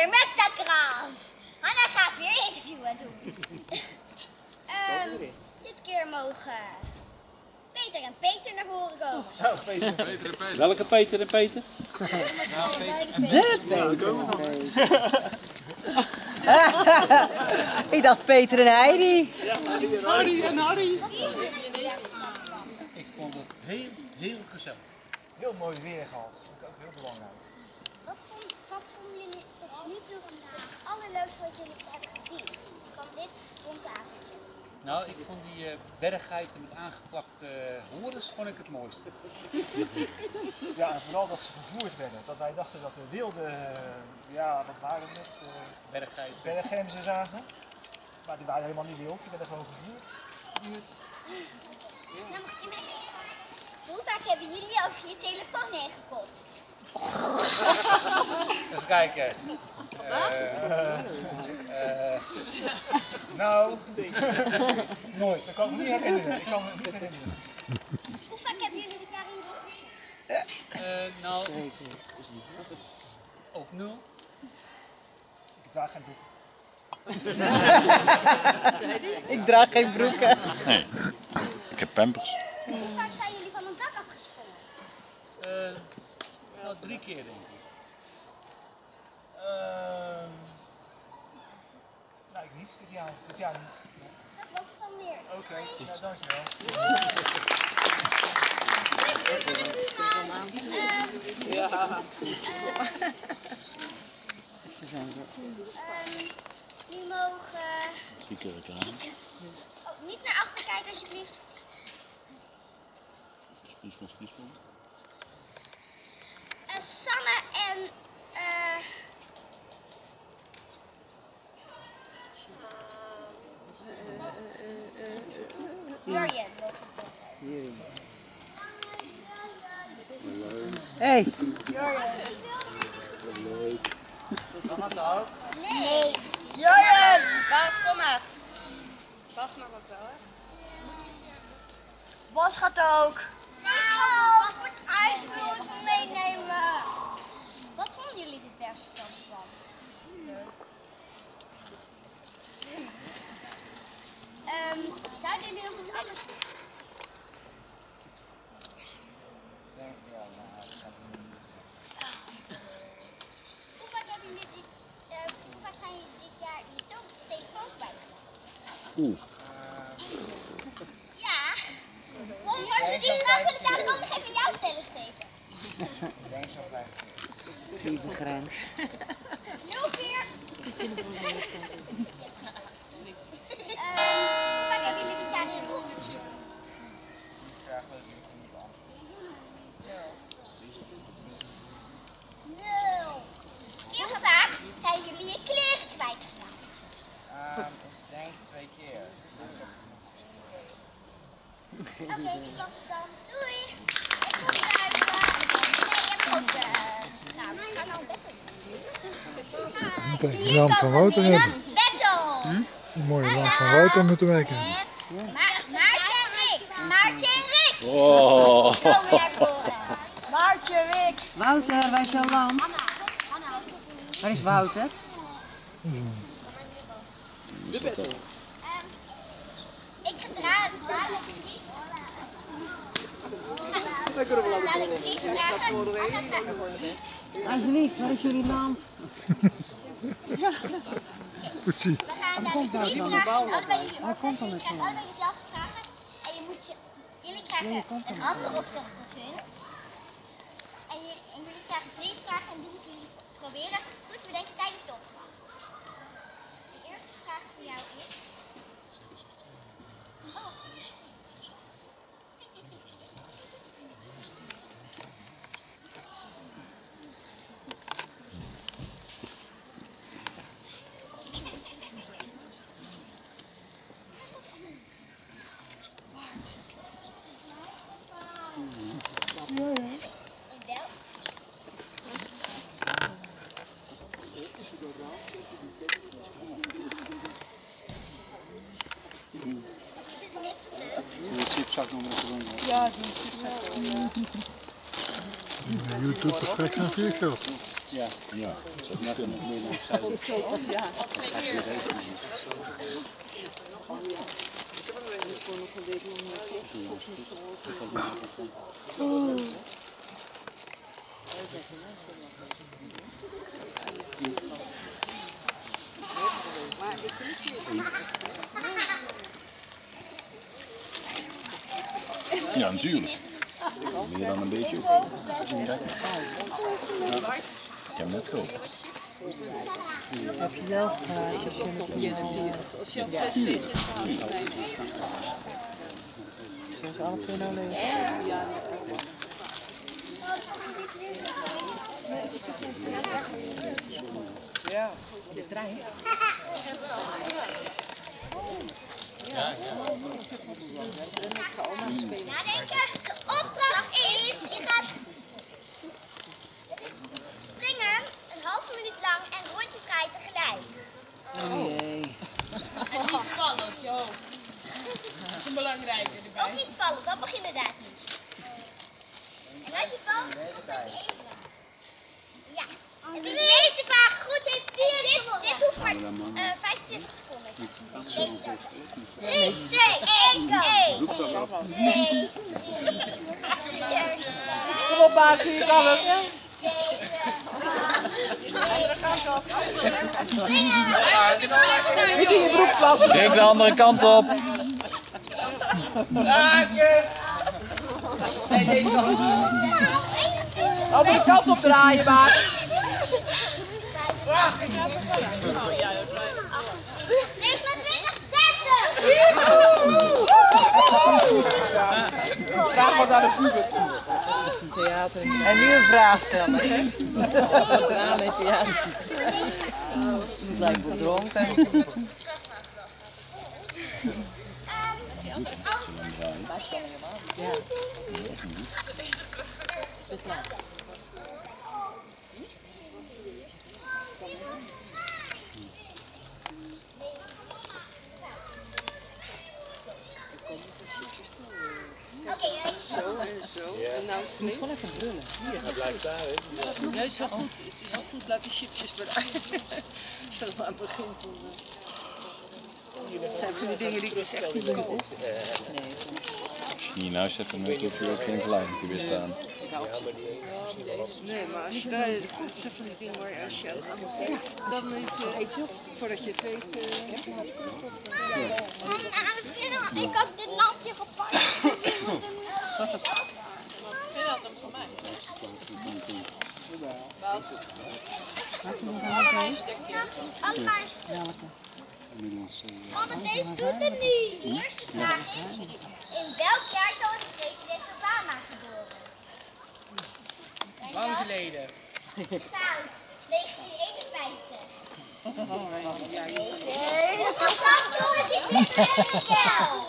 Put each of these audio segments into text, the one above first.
weer met de krant. Hanna gaat weer interviewen doen. Dit keer mogen Peter en Peter naar voren komen. Ja, Peter en Peter. Welke Peter en Peter? De Peter. Ik dacht Peter en Heidi. Harry en Harry. Ik vond het heel gezellig. Heel mooi weer gehad. Dat is ook heel belangrijk. Wat vonden jullie tot nu toe het allerleukste wat jullie hebben gezien van dit avondje? Nou, ik vond die berggeiten met aangeplakte horens vond ik het mooiste. Ja, en vooral dat ze vervoerd werden. Dat wij dachten dat we wilde, wat waren het? Berggemzen zagen. Maar die waren helemaal niet wild, die werden gewoon gevoerd. Nou, mag ik je hoe vaak hebben jullie over je telefoon heen gekotst? Even kijken. Nou, nooit. Dat kan ik me niet herinneren. Hoe vaak hebben jullie dit jaar in gekotst? Nou, ook 0. Ik draag geen broek. Ik draag geen broeken. Nee, ik heb pampers. Hoe vaak zijn jullie van een dak afgesprongen? Nou, 3 keer denk ik. Nou, ik niet. Dit jaar niet. Dat was het dan weer. Oké, nou dankjewel. Nu mogen... Oh, niet naar achter kijken alsjeblieft. Sanne en... Jurjen mogen. Hey. Kan dat ook? Nee. Jurjen! Bas, kom maar. Bas mag ook wel, hè? Bas gaat ook. Wat wordt uit? Wil ik hem meenemen? Wat vonden jullie dit persverstand van? Zouden jullie nog iets anders doen? Hoe vaak zijn jullie dit jaar je telefoon kwijtgeraakt? Ja. Als we die vraag wil ik dadelijk ook nog even aan jou stellen, Steven. Ik denk zo 5 keer. Lieve grens. 0 keer. Hoe vaak heb je dit jaar in de ochtend gezien? Graag wil ik het niet aan. 0. Hoe vaak zijn jullie je kleren kwijtgeraakt? Ik denk 2 keer. Oké, dit was het dan. Doei! Ik kom eruit. Nee, je hebt ook... Nou, ik ga nou Bettel. De naam van Wouter hebben. Bettel! Een mooie naam van Wouter moeten maken. Maartje en Rick. Maartje en Rick. Oh. Komen naar voren. Maartje, Rick. Wouter, waar is jouw lamp? Waar is Wouter? Ik ga dadelijk 3 vragen. Alsjeblieft, waar is jullie lamp? Goed zien. We gaan dadelijk 3 vragen. Allebei jullie krijgen allebei dezelfde vragen. En jullie krijgen een andere opdracht als hun. En jullie krijgen 3 vragen en die moeten jullie proberen goed te bedenken tijdens de opdracht. De eerste vraag voor jou is... YouTube straks aan 4 geld. Ja. Ja. Dat moet kunnen. Ja. Ja, natuurlijk. Meer dan een beetje. Ja. Ik heb hem net gekocht. Heb je wel als jouw fles leeg is, haal je mij. Zullen ze alle twee nou lezen? Ja. Ja, de trein. Nadenken, de opdracht is, je gaat springen een halve minuut lang en rondjes draaien tegelijk. Oh jee. En niet vallen op je hoofd. Dat is een belangrijke erbij. Ook niet vallen, dat mag inderdaad niet. En als je valt, dan sta je even. Ja. En wie de meeste vragen goed heeft, dit hoeft maar 25 seconden. 3, 2, 1, go! 2, 3, 4, Kom op, Baakje, je kan het. 7, 8, Niet in je broek plassen. Kijk de andere kant op. Nee, deze kant. Andere kant op draaien, Baak. 29, 30! Vraag wat aan de voeten. Theater. En nu een vraag stellen, hè? Drama met theater. Het lijkt wel dronken. Ja. Zo en zo. En nou is het niet. Gewoon even brullen. Dat blijft daar, hè? Ja, het is wel goed. Het is wel goed. Laat die chipjes maar daar. Als je er maar aan begint. Dat zijn van die dingen die ik dus echt niet koop. Nee. Als je niet in huis zet, dan heb je ook geen verleiding weer staan. Nee, maar als je daar, het zijn van die dingen waar je als je aan begint, dan is het, voordat je het weet... Ik had dit lampje gepakt. Vind dat hem van mij? Mama, deze doet het niet. De eerste vraag is, in welk jaartal is president Obama geboren? Lang geleden. Fout. 1951. Nee, dat was antwoord. Het is niet wel.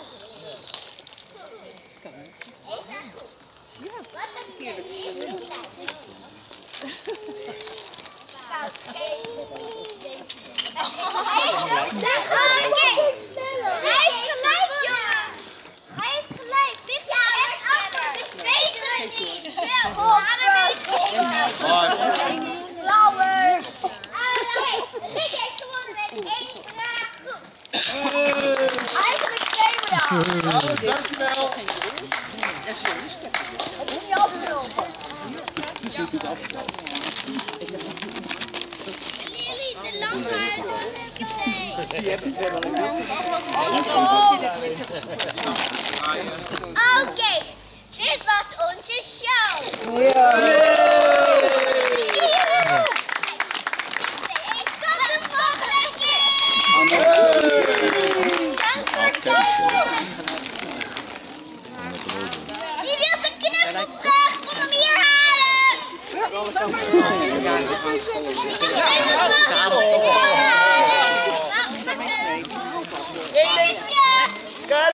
Wat gaat het Fout. Hij heeft gelijk, jongens. Hij heeft gelijk. Dit is echt antwoord. Dus weten we niet. Flowers. Rick heeft gewonnen met 1 vraag goed. Eigenlijk 2 bedankt. Dankjewel. Jullie de lamp Oké, dit was onze show. Tot de volgende keer. Wie wil de knuffel terug? Kom hem hier halen. Wie wil de knuffel terug?